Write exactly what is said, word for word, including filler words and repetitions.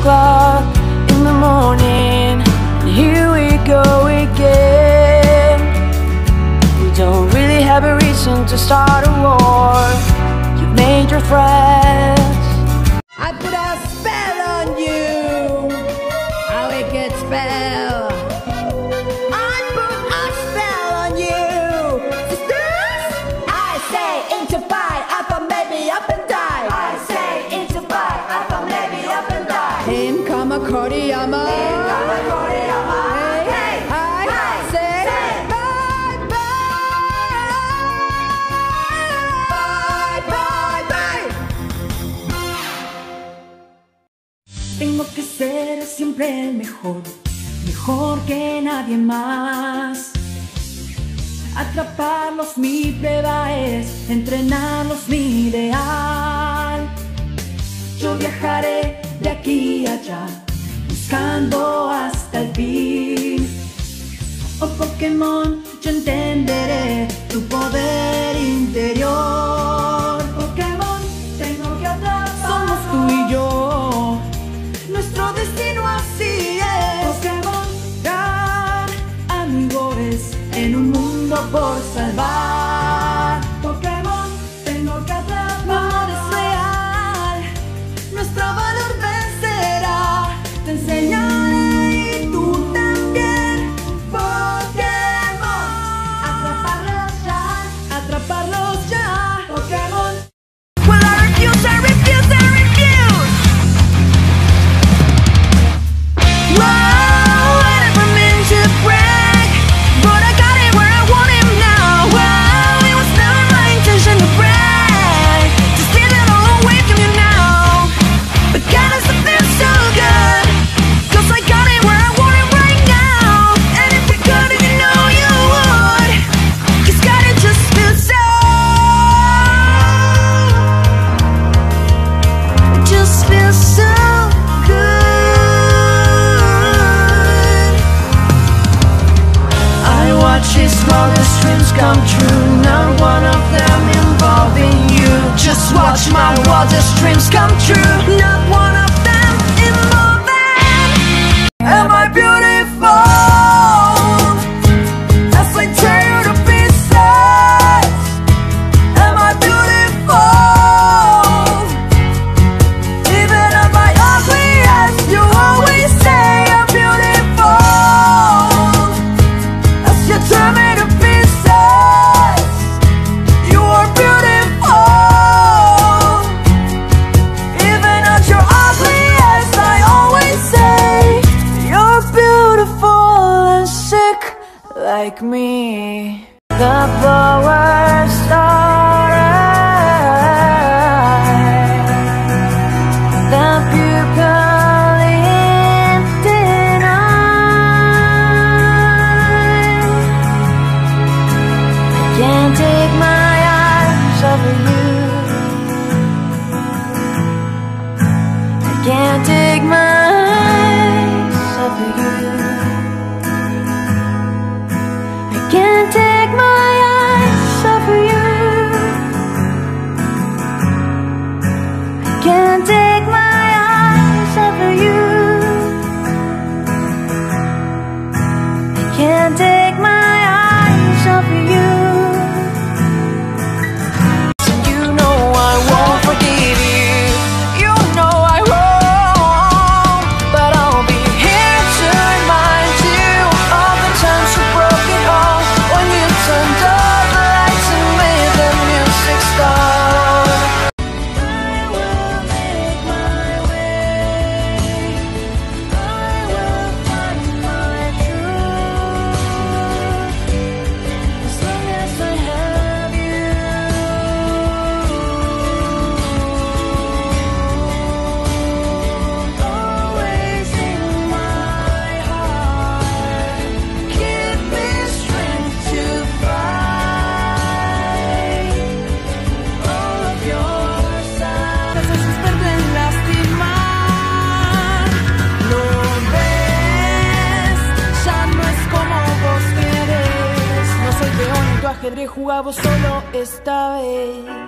o'clock in the morning, and here we go again. We don't really have a reason to start a war. You've made your threats. I put a spell on you, a wicked spell. I put a spell on you, sisters. I say into fight, up and maybe up and die. I say into fight, up and maybe up and die. Him come a Koriyama. Him come a Koriyama. Hey, I, I say, say bye bye, bye bye bye. Tengo que ser siempre el mejor, mejor que nadie más. Atraparlos mi prueba es, entrenarlos mi ideal. Yo viajaré de aquí a allá, buscando hasta el fin. Oh Pokémon, yo entenderé tu poder interior. Pokémon, tengo que atrapar. Somos tú y yo, nuestro destino así es. Pokémon, gran amigos en un mundo por salvar. Pokémon, tengo que atrapar. No es real, nuestro valor vencerá. Te enseñaré y tú también. Pokémon, atraparlos ya, atraparlos ya. Pokémon. Well, I refuse, I refuse, I refuse. Whoa, I never meant to brag, but I got it where I want him now. Whoa, it was never my intention to brag, to steal it all away from you now. But goodness, it feels so good, 'cause I got it where I want it right now. And if you could, if you know you would, 'cause God, it just feels so, it just feels so good. I watch his wildest dreams come true, not one of them involving you. Just watch my wildest dreams come true, not one of them involving. Am I beautiful? As I tear you to pieces. Am I beautiful? Even at my ugliest, you always say I'm beautiful. As you tear me to pieces, you are beautiful. Even at your ugliest, I always say you're beautiful and sick like me. The flowers started, the pupil in denial. I can't take my eyes off of you. I can't take my eyes off of you. I can't take my eyes off of you. I can't take my eyes off of you. I can't take my eyes off of you. You know I won't forgive you. You know I won't, but I'll be here to remind you of the times you broke it all, when you turned off the lights and made the music stop. I will make my way. I will find my truth. As long as I have you. Always in my heart. Give me strength to fight all of your sides. Las cosas pueden lastimar. Lo ves, ya no es como vos querés. No soy peón en tu ajedrez, jugamos solo esta vez.